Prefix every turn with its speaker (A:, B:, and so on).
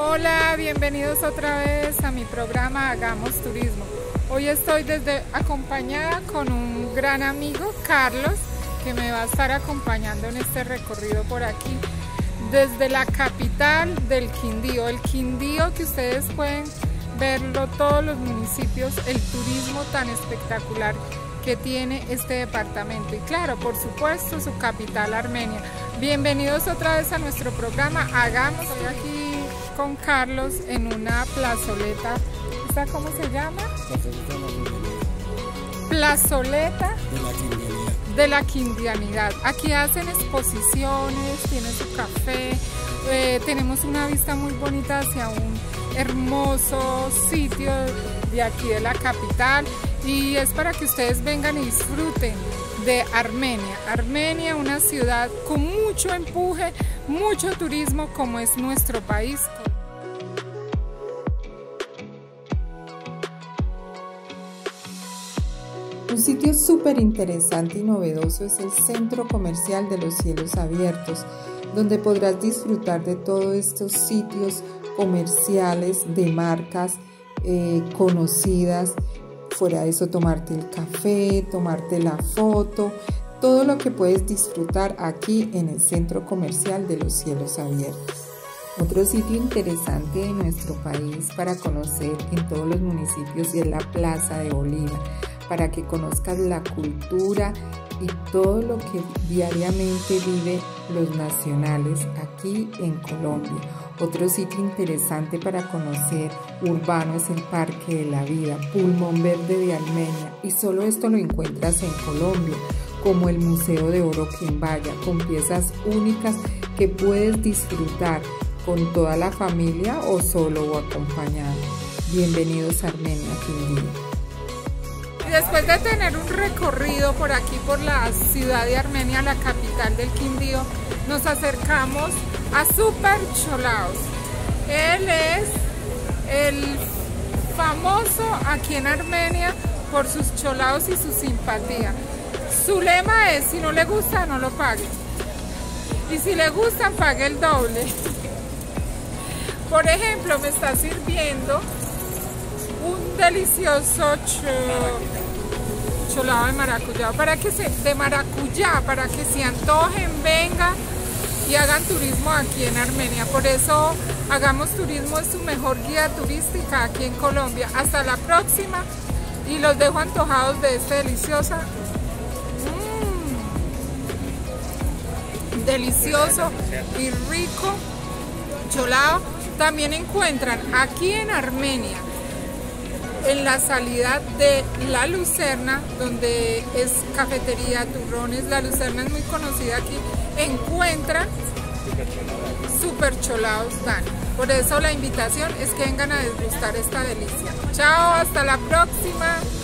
A: Hola, bienvenidos otra vez a mi programa Hagamos Turismo. Hoy estoy acompañada con un gran amigo, Carlos, que me va a estar acompañando en este recorrido por aquí, desde la capital del Quindío. El Quindío que ustedes pueden verlo, todos los municipios, el turismo tan espectacular que tiene este departamento y claro, por supuesto, su capital, Armenia. Bienvenidos otra vez a nuestro programa Hagamos. Estoy aquí con Carlos en una plazoleta. ¿Esta cómo se llama? Plazoleta de la Quindianidad. Aquí hacen exposiciones, tienen su café, tenemos una vista muy bonita hacia un hermoso sitio de aquí de la capital y es para que ustedes vengan y disfruten de Armenia. Armenia, una ciudad con mucho empuje, mucho turismo como es nuestro país.
B: Un sitio súper interesante y novedoso es el Centro Comercial de los Cielos Abiertos, donde podrás disfrutar de todos estos sitios comerciales de marcas conocidas. Fuera de eso, tomarte el café, tomarte la foto, todo lo que puedes disfrutar aquí en el Centro Comercial de los Cielos Abiertos. Otro sitio interesante de nuestro país para conocer en todos los municipios es la Plaza de Bolívar, para que conozcas la cultura y todo lo que diariamente viven los nacionales aquí en Colombia. Otro sitio interesante para conocer urbano es el Parque de la Vida, Pulmón Verde de Armenia, y solo esto lo encuentras en Colombia, como el Museo de Oro Quimbaya, con piezas únicas que puedes disfrutar con toda la familia o solo o acompañado. Bienvenidos a Armenia, Quindío.
A: Después de tener un recorrido por aquí, por la ciudad de Armenia, la capital del Quindío, nos acercamos a Super Cholaos. Él es el famoso aquí en Armenia por sus cholaos y su simpatía. Su lema es: si no le gusta, no lo pague. Y si le gustan, pague el doble. Por ejemplo, me está sirviendo un delicioso cholado de maracuyá, para que se antojen, vengan y hagan turismo aquí en Armenia. Por eso Hagamos Turismo es su mejor guía turística aquí en Colombia. Hasta la próxima y los dejo antojados de este delicioso y rico cholado. También encuentran aquí en Armenia, en la salida de La Lucerna, donde es cafetería, turrones. La Lucerna es muy conocida aquí. Encuentran super cholados dan. Por eso la invitación es que vengan a degustar esta delicia. Chao, hasta la próxima.